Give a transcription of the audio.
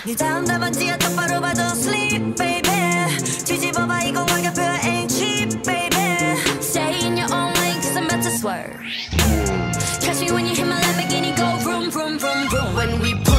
네 다음 답안지야 똑바로 봐도 sleep baby 뒤집어봐 이거 가격표 ain't cheap baby Stay in your own lane cause I'm about to swerve Catch me when you hit my Lamborghini go vroom vroom vroom vroom When we pull